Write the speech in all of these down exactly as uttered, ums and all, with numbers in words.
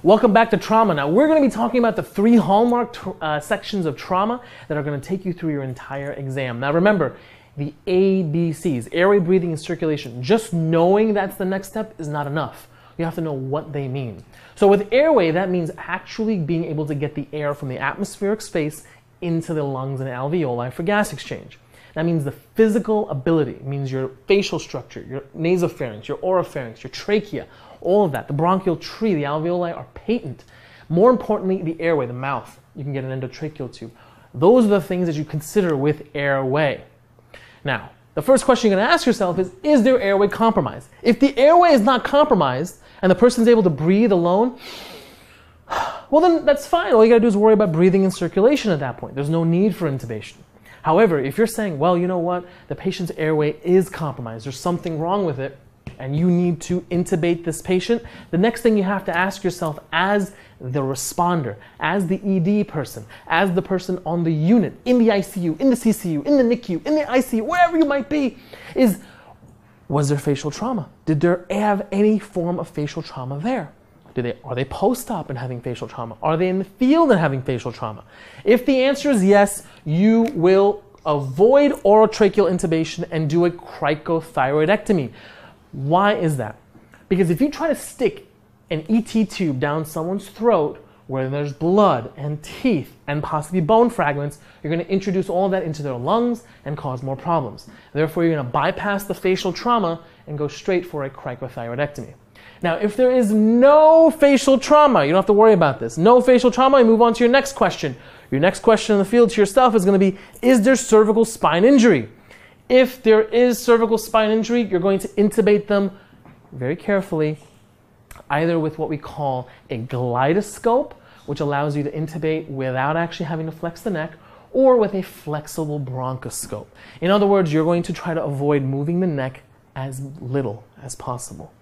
Welcome back to trauma. Now we're going to be talking about the three hallmark uh, sections of trauma that are going to take you through your entire exam. Now remember, the A B Cs, airway, breathing, and circulation, just knowing that's the next step is not enough. You have to know what they mean. So with airway, that means actually being able to get the air from the atmospheric space into the lungs and alveoli for gas exchange. That means the physical ability. It means your facial structure, your nasopharynx, your oropharynx, your trachea, all of that. The bronchial tree, the alveoli are patent. More importantly, the airway, the mouth. You can get an endotracheal tube. Those are the things that you consider with airway. Now, the first question you're going to ask yourself is, is their airway compromised? If the airway is not compromised and the person's able to breathe alone, well then that's fine. All you got to do is worry about breathing and circulation at that point. There's no need for intubation. However, if you're saying, well, you know what, the patient's airway is compromised, there's something wrong with it, and you need to intubate this patient, the next thing you have to ask yourself as the responder, as the E D person, as the person on the unit, in the I C U, in the C C U, in the N I C U, in the I C U, wherever you might be, is, was there facial trauma? Did there have any form of facial trauma there? Do they, are they post-op and having facial trauma? Are they in the field and having facial trauma? If the answer is yes, you will avoid orotracheal intubation and do a cricothyroidectomy. Why is that? Because if you try to stick an E T tube down someone's throat where there's blood and teeth and possibly bone fragments, you're going to introduce all that into their lungs and cause more problems. Therefore, you're going to bypass the facial trauma and go straight for a cricothyroidectomy. Now, if there is no facial trauma, you don't have to worry about this. No facial trauma, you move on to your next question. Your next question in the field to yourself is going to be, is there cervical spine injury? If there is cervical spine injury, you're going to intubate them very carefully, either with what we call a glidoscope, which allows you to intubate without actually having to flex the neck, or with a flexible bronchoscope. In other words, you're going to try to avoid moving the neck as little as possible.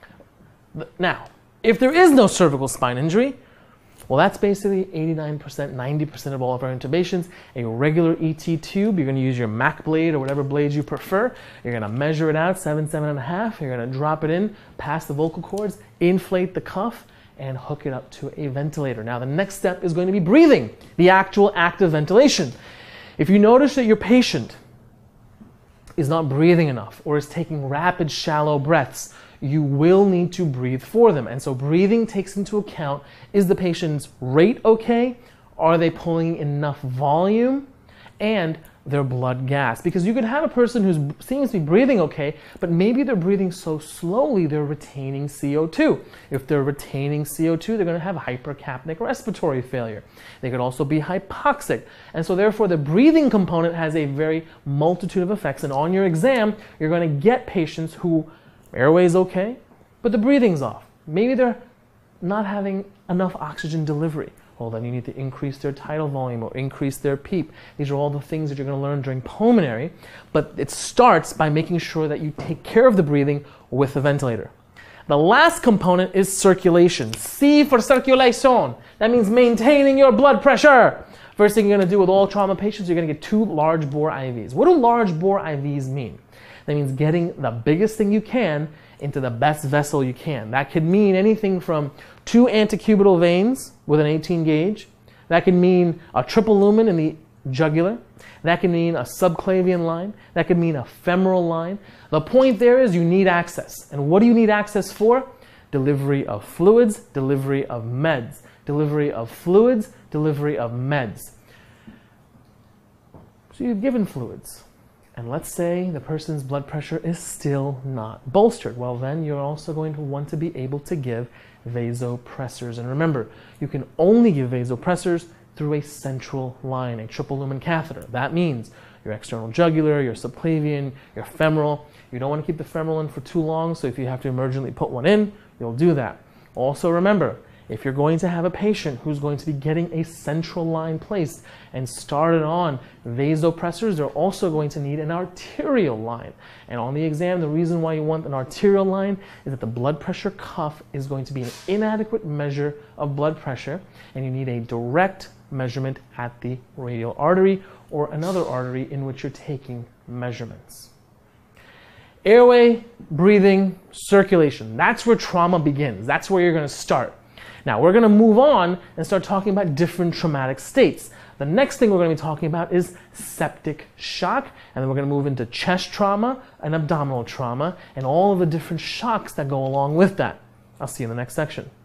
Now, if there is no cervical spine injury, well, that's basically eighty-nine percent, ninety percent of all of our intubations. A regular E T tube, you're going to use your Mac blade or whatever blade you prefer. You're going to measure it out, seven, seven and a half. You're going to drop it in past the vocal cords, inflate the cuff, and hook it up to a ventilator. Now, the next step is going to be breathing, the actual act of ventilation. If you notice that your patient is not breathing enough or is taking rapid, shallow breaths, you will need to breathe for them. And so breathing takes into account, is the patient's rate okay? Are they pulling enough volume? And their blood gas. Because you could have a person who seems to be breathing okay, but maybe they're breathing so slowly they're retaining C O two. If they're retaining C O two, they're going to have hypercapnic respiratory failure. They could also be hypoxic. And so therefore the breathing component has a very multitude of effects. And on your exam, you're going to get patients who airway's okay, but the breathing's off. Maybe they're not having enough oxygen delivery. Well, then you need to increase their tidal volume or increase their PEEP. These are all the things that you're going to learn during pulmonary, but it starts by making sure that you take care of the breathing with the ventilator. The last component is circulation. C for circulation. That means maintaining your blood pressure. First thing you're going to do with all trauma patients, you're going to get two large bore I Vs. What do large bore I Vs mean? That means getting the biggest thing you can into the best vessel you can. That could mean anything from two antecubital veins with an eighteen gauge. That could mean a triple lumen in the jugular. That could mean a subclavian line. That could mean a femoral line. The point there is you need access. And what do you need access for? Delivery of fluids, delivery of meds. Delivery of fluids, delivery of meds. So you've given fluids. And let's say the person's blood pressure is still not bolstered. Well, then you're also going to want to be able to give vasopressors. And remember, you can only give vasopressors through a central line, a triple lumen catheter. That means your external jugular, your subclavian, your femoral. You don't want to keep the femoral in for too long, so if you have to emergently put one in, you'll do that. Also remember, if you're going to have a patient who's going to be getting a central line placed and started on vasopressors, they're also going to need an arterial line. And on the exam, the reason why you want an arterial line is that the blood pressure cuff is going to be an inadequate measure of blood pressure, and you need a direct measurement at the radial artery or another artery in which you're taking measurements. Airway, breathing, circulation. That's where trauma begins. That's where you're going to start. Now, we're going to move on and start talking about different traumatic states. The next thing we're going to be talking about is septic shock, and then we're going to move into chest trauma and abdominal trauma and all of the different shocks that go along with that. I'll see you in the next section.